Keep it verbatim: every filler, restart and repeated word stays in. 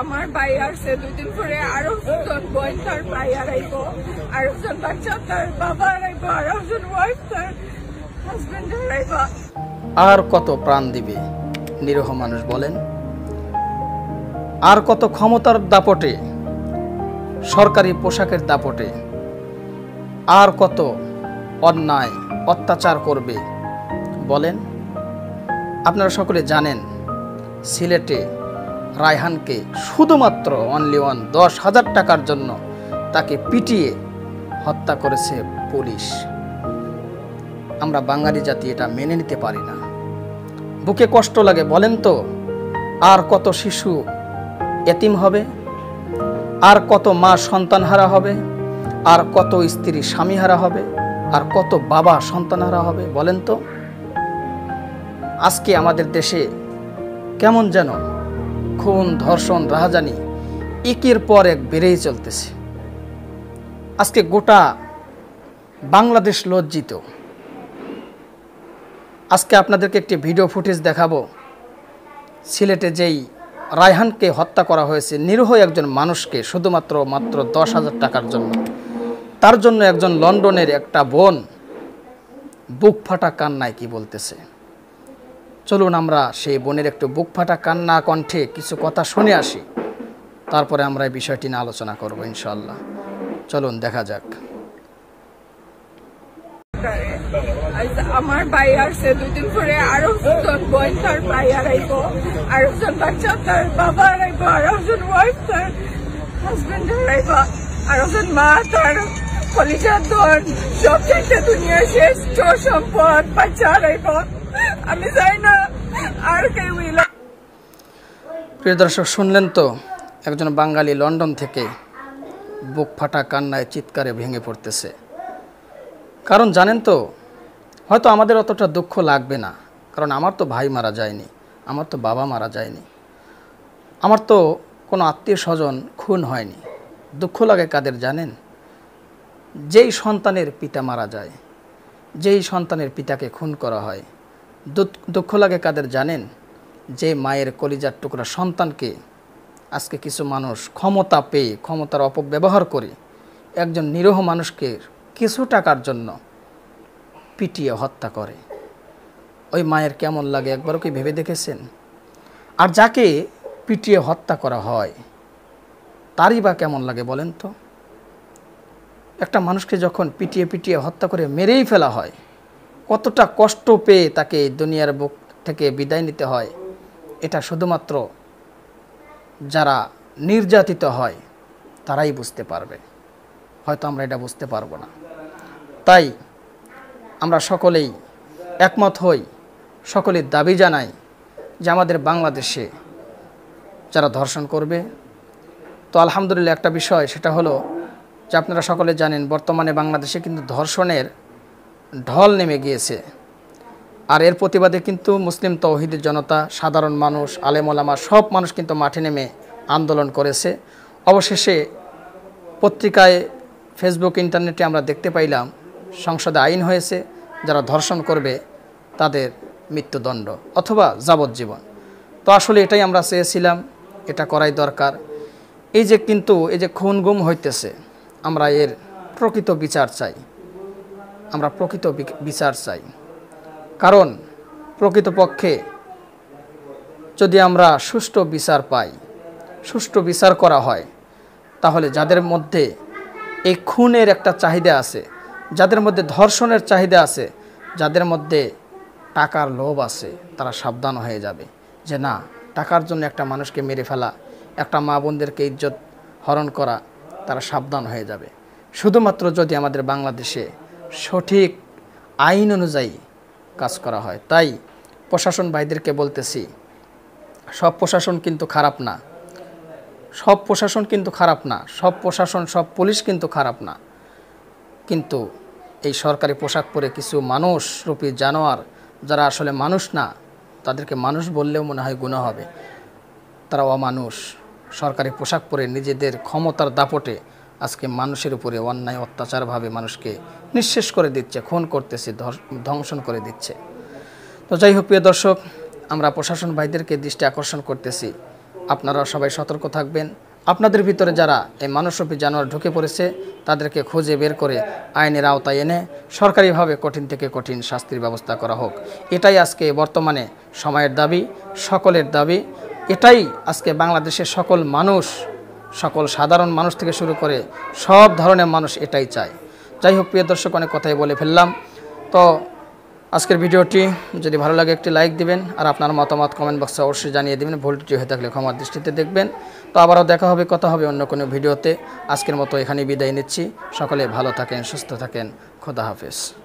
আমার ভাই আসছে দুই দিন পরে আরো একজন বোন তার ভাই আড়াইব, আর একজন বাচ্চা তার বাবা আড়াইব, আর একজন ওয়াইফ তার হাজবেন্ড আড়াইব। আর কত প্রাণ দিবে নিরীহ মানুষ বলেন? আর কত ক্ষমতার দাপটে, সরকারি পোশাকের দাপটে আর কত অন্যায় অত্যাচার করবে বলেন? আপনারা সকলে জানেন সিলেটে রায়হানকে শুধুমাত্র অনলি ওয়ান দশ হাজার টাকার জন্য তাকে পিটিয়ে হত্যা করেছে পুলিশ। আমরা বাঙালি জাতি এটা মেনে নিতে পারি না, বুকে কষ্ট লাগে বলেন তো। আর কত শিশু এতিম হবে, আর কত মা সন্তানহারা হবে, আর কত স্ত্রী স্বামীহারা হবে, আর কত বাবা সন্তানহারা হবে বলেন তো। আজকে আমাদের দেশে কেমন যেন খুন, ধর্ষণ, রাহাজানি একের পর এক বেড়েই চলতেছে। আজকে গোটা বাংলাদেশ লজ্জিত। আজকে আপনাদেরকে একটি ভিডিও ফুটেজ দেখাবো। সিলেটে যেই রায়হানকে হত্যা করা হয়েছে, নিরীহ একজন মানুষকে শুধুমাত্র মাত্র দশ হাজার টাকার জন্য, তার জন্য একজন লন্ডনের একটা বোন বুক ফাটা কান্নায় কি বলতেছে। চলুন আমরা সেই বোনের একটু বুক ফাটা কান্না কণ্ঠে কিছু কথা শুনে আসি, তারপরে আমরা এই বিষয়টি নিয়ে আলোচনা করব ইনশাআল্লাহ। চলুন দেখা যাক। আমার ভাই আসছে দুই দিন পরে আরো একজন বোন তার ভাই আড়াইব, আর একজন বাচ্চা তার বাবা আড়াইব, আর একজন ওয়াইফ তার হাজবেন্ড আড়াইব, আর একজন মা তার কলিজার দন সব চাইতে দুনিয়া শেষ, চোর সম্পদ বাচ্চা আড়াইব। আমি চাই না আর কেউ। প্রিয় দর্শক, শুনলেন তো একজন বাঙালি লন্ডন থেকে বুক ফাটা কান্নায় চিৎকারে ভেঙে পড়তেছে। কারণ জানেন তো, হয়তো আমাদের অতটা দুঃখ লাগবে না, কারণ আমার তো ভাই মারা যায়নি, আমার তো বাবা মারা যায়নি, আমার তো কোনো আত্মীয় স্বজন খুন হয়নি। দুঃখ লাগে কাদের জানেন? যেই সন্তানের পিতা মারা যায়, যেই সন্তানের পিতাকে খুন করা হয়। দুঃখ লাগে কাদের জানেন? যে মায়ের কলিজার টুকরা সন্তানকে আজকে কিছু মানুষ ক্ষমতা পেয়ে, ক্ষমতার অপব্যবহার করে একজন নিরীহ মানুষকে কিছু টাকার জন্য পিটিয়ে হত্যা করে। ওই মায়ের কেমন লাগে একবারও কি ভেবে দেখেছেন? আর যাকে পিটিয়ে হত্যা করা হয় তারই বা কেমন লাগে বলেন তো? একটা মানুষকে যখন পিটিয়ে পিটিয়ে হত্যা করে মেরেই ফেলা হয়, কতটা কষ্ট পেয়ে তাকে দুনিয়ার বুক থেকে বিদায় নিতে হয়, এটা শুধুমাত্র যারা নির্যাতিত হয় তারাই বুঝতে পারবে। হয়তো আমরা এটা বুঝতে পারবো না। তাই আমরা সকলেই একমত হই, সকলের দাবি জানাই যে আমাদের বাংলাদেশে যারা ধর্ষণ করবে, তো আলহামদুলিল্লাহ একটা বিষয় সেটা হলো যে আপনারা সকলে জানেন বর্তমানে বাংলাদেশে কিন্তু ধর্ষণের ঢল নেমে গিয়েছে। আর এর প্রতিবাদে কিন্তু মুসলিম তৌহিদের জনতা, সাধারণ মানুষ, আলেম ওলামা সব মানুষ কিন্তু মাঠে নেমে আন্দোলন করেছে। অবশেষে পত্রিকায়, ফেসবুক, ইন্টারনেটে আমরা দেখতে পাইলাম সংসদে আইন হয়েছে, যারা ধর্ষণ করবে তাদের মৃত্যুদণ্ড অথবা যাবজ্জীবন। তো আসলে এটাই আমরা চেয়েছিলাম, এটা করাই দরকার। এই যে কিন্তু এই যে খুন গুম হইতেছে, আমরা এর প্রকৃত বিচার চাই, আমরা প্রকৃত বিচার চাই। কারণ প্রকৃতপক্ষে যদি আমরা সুষ্ঠু বিচার পাই, সুষ্ঠু বিচার করা হয়, তাহলে যাদের মধ্যে এই খুনের একটা চাহিদা আছে, যাদের মধ্যে ধর্ষণের চাহিদা আছে, যাদের মধ্যে টাকার লোভ আছে, তারা সাবধান হয়ে যাবে যে না, টাকার জন্য একটা মানুষকে মেরে ফেলা, একটা মা বোনদেরকে ইজ্জত হরণ করা, তারা সাবধান হয়ে যাবে। শুধুমাত্র যদি আমাদের বাংলাদেশে সঠিক আইন অনুযায়ী কাজ করা হয়। তাই প্রশাসন ভাইদেরকে বলতেছি, সব প্রশাসন কিন্তু খারাপ না, সব প্রশাসন কিন্তু খারাপ না, সব প্রশাসন, সব পুলিশ কিন্তু খারাপ না। কিন্তু এই সরকারি পোশাক পরে কিছু মানুষ রূপী জানোয়ার, যারা আসলে মানুষ না, তাদেরকে মানুষ বললেও মনে হয় গুনাহ হবে। তারা অমানুষ, সরকারি পোশাক পরে নিজেদের ক্ষমতার দাপটে আজকে মানুষের উপরে অন্যায় অত্যাচারভাবে মানুষকে নিঃশেষ করে দিচ্ছে, খুন করতেছে, ধ্বংসন করে দিচ্ছে। তো যাই হোক প্রিয় দর্শক, আমরা প্রশাসন ভাইদেরকে দৃষ্টি আকর্ষণ করতেছি আপনারা সবাই সতর্ক থাকবেন। আপনাদের ভিতরে যারা এই মানবরূপী জানোয়ার ঢুকে পড়েছে তাদেরকে খুঁজে বের করে আইনের আওতায় এনে সরকারিভাবে কঠিন থেকে কঠিন শাস্তির ব্যবস্থা করা হোক। এটাই আজকে বর্তমানে সময়ের দাবি, সকলের দাবি। এটাই আজকে বাংলাদেশের সকল মানুষ, সকল সাধারণ মানুষ থেকে শুরু করে সব ধরনের মানুষ এটাই চায়। যাই হোক প্রিয় দর্শক, অনেক কথাই বলে ফেললাম। তো আজকের ভিডিওটি যদি ভালো লাগে একটি লাইক দিবেন, আর আপনার মতামত কমেন্ট বক্সে অবশ্যই জানিয়ে দেবেন। ভুল ত্রুটি হয়ে থাকলে ক্ষমার দৃষ্টিতে দেখবেন। তো আবারও দেখা হবে, কথা হবে অন্য কোনো ভিডিওতে। আজকের মতো এখানেই বিদায় নিচ্ছি। সকলে ভালো থাকেন, সুস্থ থাকেন। খোদা হাফেজ।